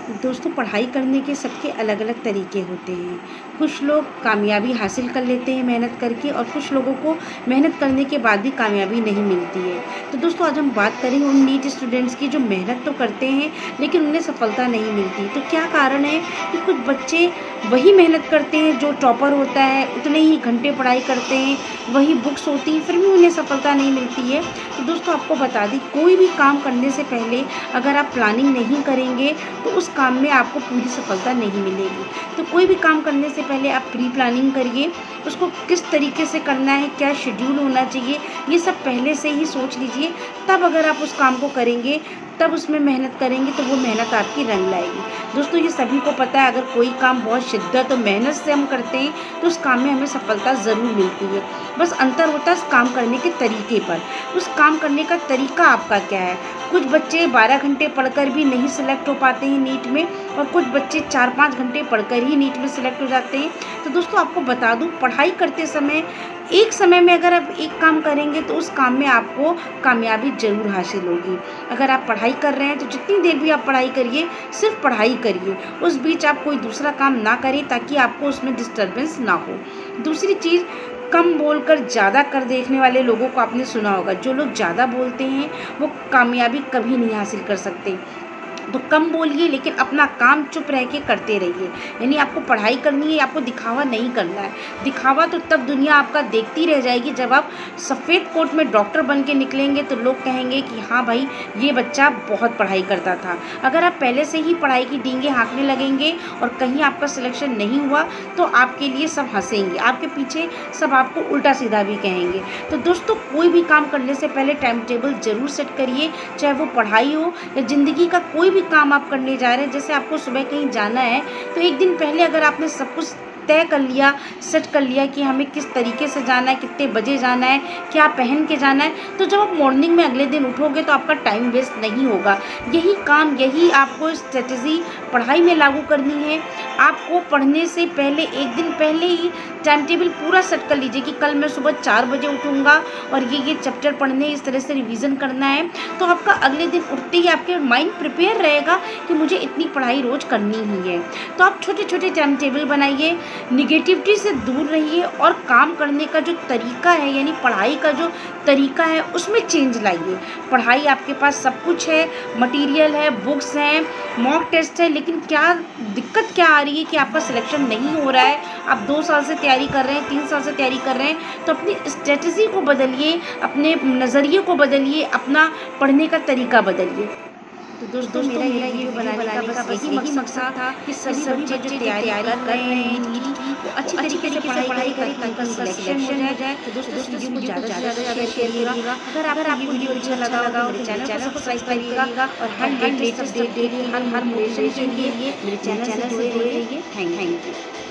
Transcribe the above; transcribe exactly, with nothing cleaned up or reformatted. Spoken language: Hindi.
दोस्तों, पढ़ाई करने के सबके अलग अलग तरीके होते हैं। कुछ लोग कामयाबी हासिल कर लेते हैं मेहनत करके, और कुछ लोगों को मेहनत करने के बाद भी कामयाबी नहीं मिलती है। तो दोस्तों, आज हम बात करेंगे उन नीट स्टूडेंट्स की जो मेहनत तो करते हैं लेकिन उन्हें सफलता नहीं मिलती। तो क्या कारण है कि कुछ बच्चे वही मेहनत करते हैं जो टॉपर होता है, उतने ही घंटे पढ़ाई करते हैं, वही बुक्स होती हैं, फिर भी उन्हें सफलता नहीं मिलती है। तो दोस्तों, आपको बता दें, कोई भी काम करने से पहले अगर आप प्लानिंग नहीं करेंगे तो उस काम में आपको पूरी सफलता नहीं मिलेगी। तो कोई भी काम करने से पहले आप प्री प्लानिंग करिए, उसको किस तरीके से करना है, क्या शेड्यूल होना चाहिए, ये सब पहले से ही सोच लीजिए। तब अगर आप उस काम को करेंगे, तब उसमें मेहनत करेंगे तो वो मेहनत आपकी रंग लाएगी। दोस्तों, ये सभी को पता है, अगर कोई काम बहुत शिद्दत और मेहनत से हम करते हैं तो उस काम में हमें सफलता ज़रूर मिलती है। बस अंतर होता है उस काम करने के तरीके पर। उस काम करने का तरीका आपका क्या है। कुछ बच्चे बारह घंटे पढ़कर भी नहीं सिलेक्ट हो पाते हैं नीट में, और कुछ बच्चे चार पाँच घंटे पढ़कर ही नीट में सिलेक्ट हो जाते हैं। तो दोस्तों, आपको बता दूं, पढ़ाई करते समय एक समय में अगर आप एक काम करेंगे तो उस काम में आपको कामयाबी ज़रूर हासिल होगी। अगर आप पढ़ाई कर रहे हैं तो जितनी देर भी आप पढ़ाई करिए, सिर्फ पढ़ाई करिए, उस बीच आप कोई दूसरा काम ना करें ताकि आपको उसमें डिस्टर्बेंस ना हो। दूसरी चीज़, कम बोलकर ज़्यादा कर देखने वाले लोगों को आपने सुना होगा। जो लोग ज़्यादा बोलते हैं वो कामयाबी कभी नहीं हासिल कर सकते। तो कम बोलिए लेकिन अपना काम चुप रह के करते रहिए। यानी आपको पढ़ाई करनी है, आपको दिखावा नहीं करना है। दिखावा तो तब दुनिया आपका देखती रह जाएगी जब आप सफ़ेद कोट में डॉक्टर बन के निकलेंगे, तो लोग कहेंगे कि हाँ भाई, ये बच्चा बहुत पढ़ाई करता था। अगर आप पहले से ही पढ़ाई की डींगे हाँकने लगेंगे और कहीं आपका सिलेक्शन नहीं हुआ तो आपके लिए सब हंसेंगे, आपके पीछे सब आपको उल्टा सीधा भी कहेंगे। तो दोस्तों, कोई भी काम करने से पहले टाइम टेबल ज़रूर सेट करिए, चाहे वो पढ़ाई हो या ज़िंदगी का कोई भी काम आप करने जा रहे हैं। जैसे आपको सुबह कहीं जाना है तो एक दिन पहले अगर आपने सब कुछ तय कर लिया, सेट कर लिया कि हमें किस तरीके से जाना है, कितने बजे जाना है, क्या पहन के जाना है, तो जब आप मॉर्निंग में अगले दिन उठोगे तो आपका टाइम वेस्ट नहीं होगा। यही काम, यही आपको स्ट्रेटजी पढ़ाई में लागू करनी है। आपको पढ़ने से पहले एक दिन पहले ही टाइम टेबल पूरा सेट कर लीजिए कि कल मैं सुबह चार बजे उठूँगा और ये ये चैप्टर पढ़ने, इस तरह से रिवीजन करना है। तो आपका अगले दिन उठते ही आपके माइंड प्रिपेयर रहेगा कि मुझे इतनी पढ़ाई रोज़ करनी ही है। तो आप छोटे छोटे टाइम टेबल बनाइए, निगेटिविटी से दूर रहिए और काम करने का जो तरीका है, यानी पढ़ाई का जो तरीका है, उसमें चेंज लाइए। पढ़ाई आपके पास सब कुछ है, मटेरियल है, बुक्स हैं, मॉक टेस्ट है, लेकिन क्या दिक्कत क्या आ रही है कि आपका सिलेक्शन नहीं हो रहा है। आप दो साल से तैयारी कर रहे हैं, तीन साल से तैयारी कर रहे हैं, तो अपनी स्ट्रेटजी को बदलिए, अपने नज़रिए को बदलिए, अपना पढ़ने का तरीका बदलिए। तो दोस्तों, मेरा ये वीडियो बनाने का बस यही मकसद था कि सभी बच्चे जो तैयारी कर रहे हैं नीट की, वो अच्छी तरीके से पढ़ाई करें ताकि उनका सिलेक्शन हो जाए। तो दोस्तों, इस वीडियो को ज़्यादा से ज़्यादा शेयर करिएगा। अगर अगर आपको वीडियो अच्छा लगा होगा तो मेरे चैनल को सब्सक्राइब करिएगा और हर हर लेटेस्ट अपडेट के लिए, हर हर मोटिवेशन के लिए मेरे चैनल से जुड़े रहिए। Thank you.